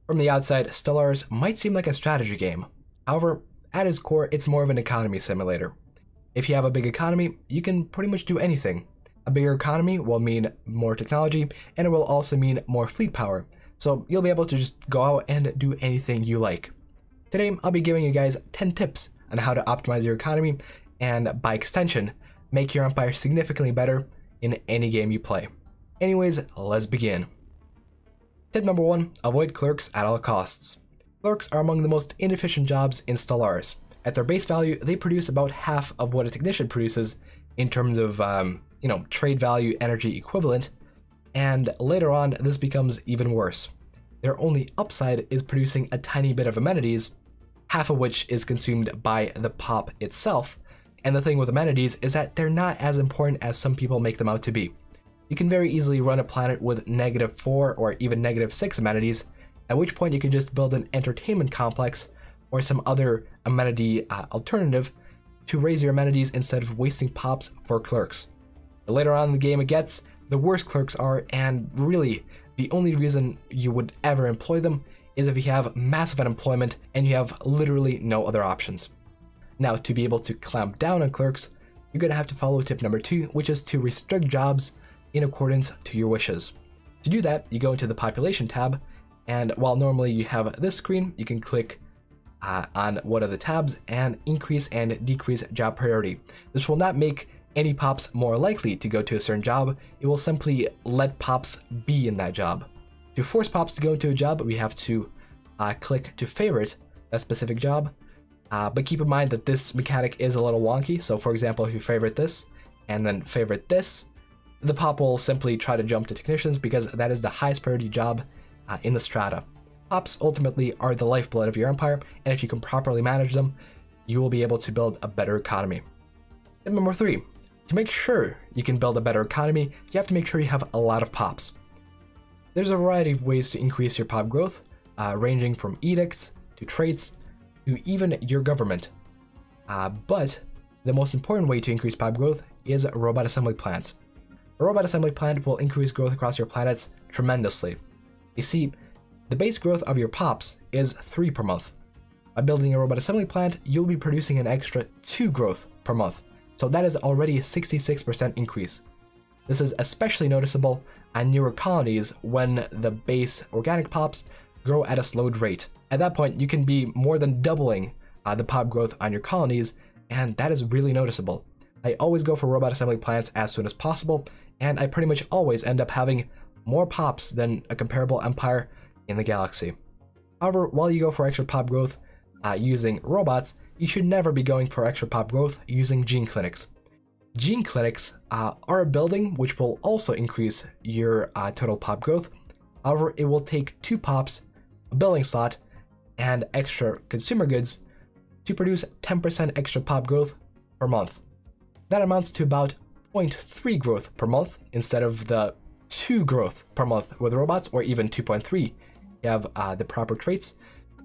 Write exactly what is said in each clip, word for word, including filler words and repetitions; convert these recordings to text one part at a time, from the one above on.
From the outside, Stellaris might seem like a strategy game. However, at its core, it's more of an economy simulator. If you have a big economy, you can pretty much do anything. A bigger economy will mean more technology, and it will also mean more fleet power, so you'll be able to just go out and do anything you like. Today, I'll be giving you guys ten tips on how to optimize your economy, and by extension, make your empire significantly better in any game you play. Anyways, let's begin. Tip number one, avoid clerks at all costs. Clerks are among the most inefficient jobs in Stellaris. At their base value, they produce about half of what a technician produces in terms of, um, you know, trade value energy equivalent, and later on, this becomes even worse. Their only upside is producing a tiny bit of amenities, half of which is consumed by the pop itself. And the thing with amenities is that they're not as important as some people make them out to be. You can very easily run a planet with negative four or even negative six amenities, at which point you can just build an entertainment complex or some other amenity uh, alternative to raise your amenities instead of wasting pops for clerks. The later on in the game it gets, the worse clerks are, and really the only reason you would ever employ them is if you have massive unemployment and you have literally no other options. Now, to be able to clamp down on clerks, you're going to have to follow tip number two, which is to restrict jobs in accordance to your wishes. To do that, you go into the population tab, and while normally you have this screen, you can click uh, on one of the tabs and increase and decrease job priority. This will not make any pops more likely to go to a certain job, it will simply let pops be in that job. To force pops to go into a job, we have to uh, click to favorite that specific job, uh, but keep in mind that this mechanic is a little wonky. So for example, if you favorite this and then favorite this, the pop will simply try to jump to technicians because that is the highest priority job uh, in the strata. Pops ultimately are the lifeblood of your empire, and if you can properly manage them, you will be able to build a better economy. Tip number three, to make sure you can build a better economy, you have to make sure you have a lot of pops. There's a variety of ways to increase your pop growth, uh, ranging from edicts to traits to even your government. Uh, but the most important way to increase pop growth is robot assembly plants. A robot assembly plant will increase growth across your planets tremendously. You see, the base growth of your pops is three per month. By building a robot assembly plant, you'll be producing an extra two growth per month. So that is already a sixty-six percent increase. This is especially noticeable on newer colonies when the base organic pops grow at a slowed rate. At that point, you can be more than doubling uh, the pop growth on your colonies, and that is really noticeable. I always go for robot assembly plants as soon as possible, and I pretty much always end up having more pops than a comparable empire in the galaxy. However, while you go for extra pop growth uh, using robots, you should never be going for extra pop growth using gene clinics. Gene clinics uh, are a building which will also increase your uh, total pop growth. However, it will take two pops, a building slot, and extra consumer goods to produce ten percent extra pop growth per month. That amounts to about zero point three growth per month instead of the two growth per month with robots, or even two point three. You have uh, the proper traits,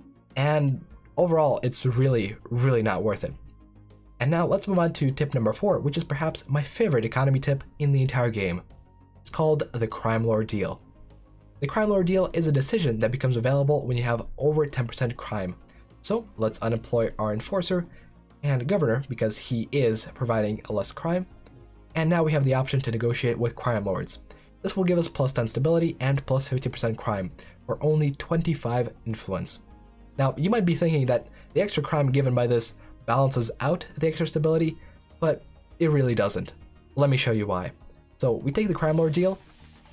and overall, it's really, really not worth it. And now let's move on to tip number four, which is perhaps my favorite economy tip in the entire game. It's called the Crime Lord Deal. The Crime Lord Deal is a decision that becomes available when you have over ten percent crime. So let's unemploy our enforcer and governor because he is providing less crime. And now we have the option to negotiate with crime lords. This will give us plus ten stability and plus fifty percent crime for only twenty-five influence. Now, you might be thinking that the extra crime given by this balances out the extra stability, but it really doesn't. Let me show you why. So we take the Crime Lord deal,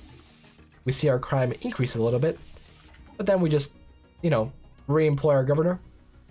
we see our crime increase a little bit, but then we just, you know, re-employ our governor,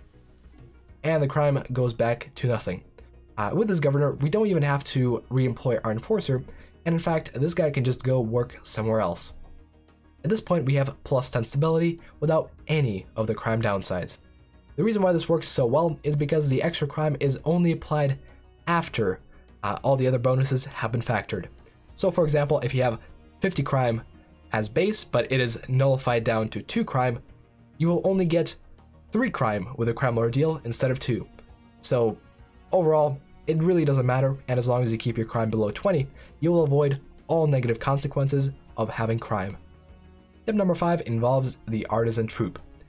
and the crime goes back to nothing. Uh, with this governor, we don't even have to re-employ our enforcer, and in fact, this guy can just go work somewhere else. At this point, we have plus ten stability without any of the crime downsides. The reason why this works so well is because the extra crime is only applied after uh, all the other bonuses have been factored. So for example, if you have fifty crime as base, but it is nullified down to two crime, you will only get three crime with a Crime Lord deal instead of two. So overall, it really doesn't matter, and as long as you keep your crime below twenty, you will avoid all negative consequences of having crime. Tip number five involves the Artisan Troop.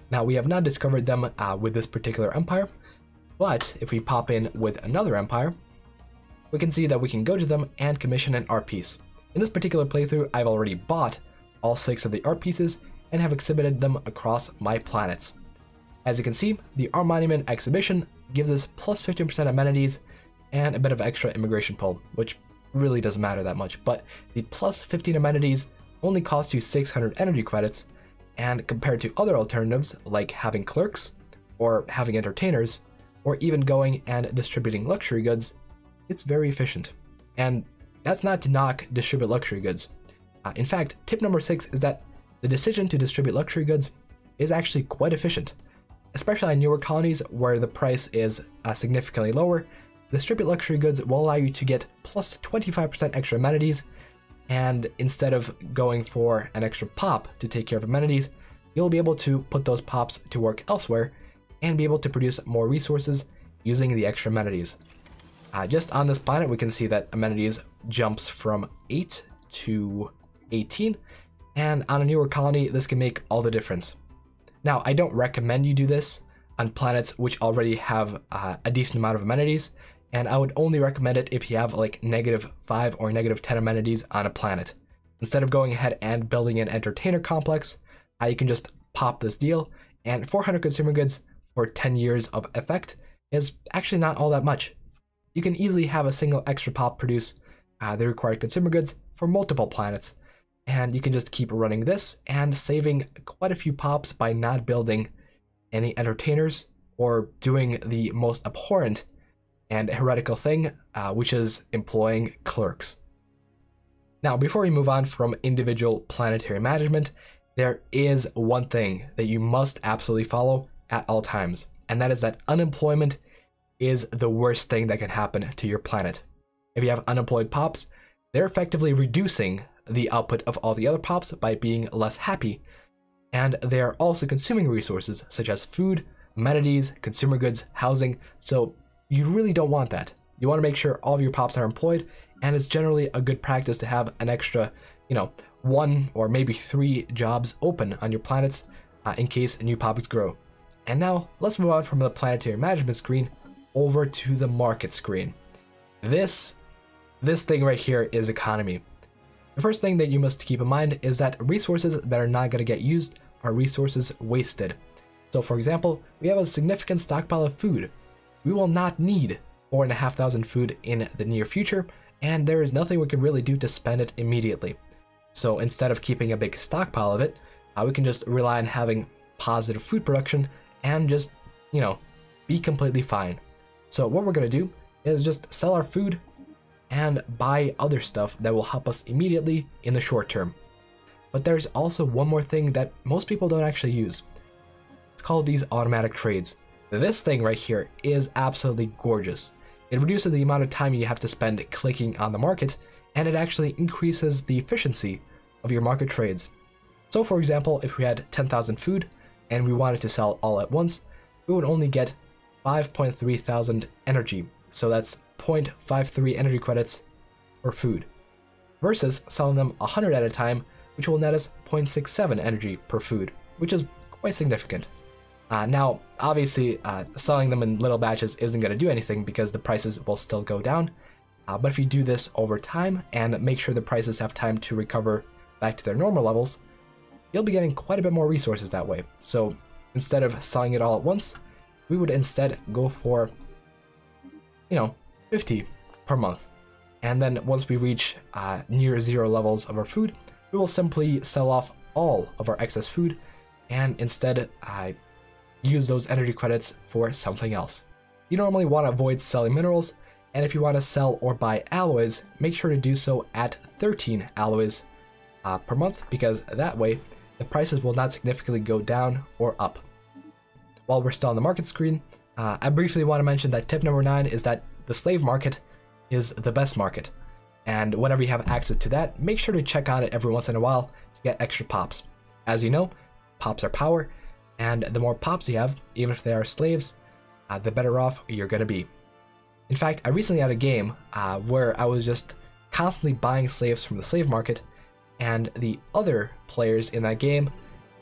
Now, we have not discovered them uh, with this particular empire, but if we pop in with another empire, we can see that we can go to them and commission an art piece. In this particular playthrough, I've already bought all six of the art pieces and have exhibited them across my planets. As you can see, the Art Monument exhibition gives us plus fifteen percent amenities and a bit of extra immigration pull, which really doesn't matter that much, but the plus fifteen amenities only cost you six hundred energy credits, and compared to other alternatives like having clerks, or having entertainers, or even going and distributing luxury goods, it's very efficient. And that's not to knock distribute luxury goods. Uh, in fact, tip number six is that the decision to distribute luxury goods is actually quite efficient. Especially in newer colonies where the price is uh, significantly lower, distribute luxury goods will allow you to get plus twenty-five percent extra amenities, and instead of going for an extra pop to take care of amenities, you'll be able to put those pops to work elsewhere and be able to produce more resources using the extra amenities. Uh, just on this planet, we can see that amenities jumps from eight to eighteen, and on a newer colony, this can make all the difference. Now, I don't recommend you do this on planets which already have uh, a decent amount of amenities, and I would only recommend it if you have like negative five or negative ten amenities on a planet. Instead of going ahead and building an entertainer complex, uh, you can just pop this deal, and four hundred consumer goods for ten years of effect is actually not all that much. You can easily have a single extra pop produce uh, the required consumer goods for multiple planets, and you can just keep running this and saving quite a few pops by not building any entertainers or doing the most abhorrent and heretical thing, uh, which is employing clerks. Now, before we move on from individual planetary management, there is one thing that you must absolutely follow at all times, and that is that unemployment is the worst thing that can happen to your planet. If you have unemployed pops, they're effectively reducing the output of all the other pops by being less happy, and they are also consuming resources such as food, amenities, consumer goods, housing, so you really don't want that. You want to make sure all of your pops are employed, and it's generally a good practice to have an extra, you know, one or maybe three jobs open on your planets uh, in case new pops grow. And now let's move on from the planetary management screen over to the market screen. This, this thing right here is economy. The first thing that you must keep in mind is that resources that are not going to get used are resources wasted. So for example, we have a significant stockpile of food. We will not need four and a half thousand food in the near future, and there is nothing we can really do to spend it immediately. So instead of keeping a big stockpile of it, uh, we can just rely on having positive food production and just, you know, be completely fine. So what we're going to do is just sell our food and buy other stuff that will help us immediately in the short term. But there's also one more thing that most people don't actually use. It's called these automatic trades. This thing right here is absolutely gorgeous. It reduces the amount of time you have to spend clicking on the market, and it actually increases the efficiency of your market trades. So for example, if we had ten thousand food and we wanted to sell all at once, we would only get five point three thousand energy. So that's zero point five three energy credits for food, versus selling them one hundred at a time, which will net us zero point six seven energy per food, which is quite significant. Uh, now, obviously, uh, selling them in little batches isn't going to do anything because the prices will still go down. Uh, but if you do this over time and make sure the prices have time to recover back to their normal levels, you'll be getting quite a bit more resources that way. So instead of selling it all at once, we would instead go for, you know, fifty per month. And then once we reach uh, near zero levels of our food, we will simply sell off all of our excess food and instead uh, use those energy credits for something else. You normally want to avoid selling minerals, and if you want to sell or buy alloys, make sure to do so at thirteen alloys uh, per month, because that way the prices will not significantly go down or up. While we're still on the market screen, uh, I briefly want to mention that tip number nine is that the slave market is the best market, and whenever you have access to that, make sure to check on it every once in a while to get extra pops. As you know, pops are power, and the more pops you have, even if they are slaves, uh, the better off you're going to be. In fact, I recently had a game uh, where I was just constantly buying slaves from the slave market, and the other players in that game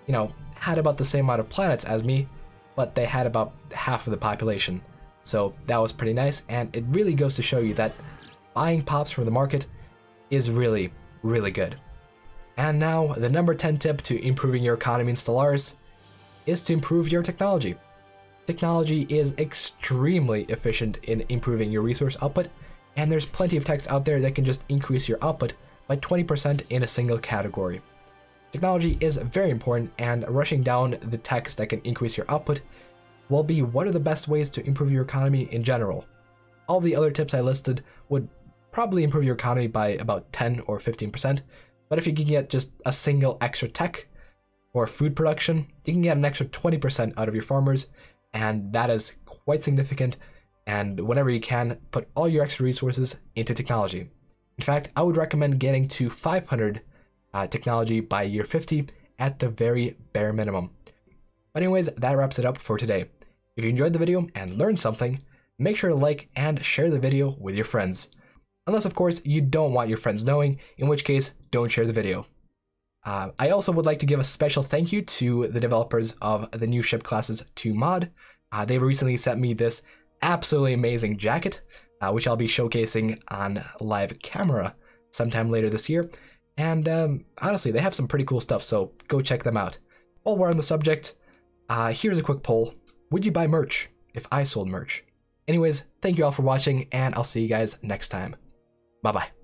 you know, had about the same amount of planets as me, but they had about half of the population. So that was pretty nice, and it really goes to show you that buying pops from the market is really, really good. And now, the number ten tip to improving your economy in Stellaris is to improve your technology. Technology is extremely efficient in improving your resource output, and there's plenty of techs out there that can just increase your output by twenty percent in a single category. Technology is very important, and rushing down the techs that can increase your output will be one of the best ways to improve your economy in general. All the other tips I listed would probably improve your economy by about ten or fifteen percent, but if you can get just a single extra tech or food production, you can get an extra twenty percent out of your farmers, and that is quite significant. And whenever you can, put all your extra resources into technology. In fact, I would recommend getting to five hundred uh, technology by year fifty at the very bare minimum. But anyways, that wraps it up for today. If you enjoyed the video and learned something, make sure to like and share the video with your friends. Unless, of course, you don't want your friends knowing, in which case, don't share the video. Uh, I also would like to give a special thank you to the developers of the new ship classes two mod. Uh, they recently sent me this absolutely amazing jacket, uh, which I'll be showcasing on live camera sometime later this year. And um, honestly, they have some pretty cool stuff, so go check them out. While we're on the subject, uh, here's a quick poll. Would you buy merch if I sold merch? Anyways, thank you all for watching, and I'll see you guys next time. Bye-bye.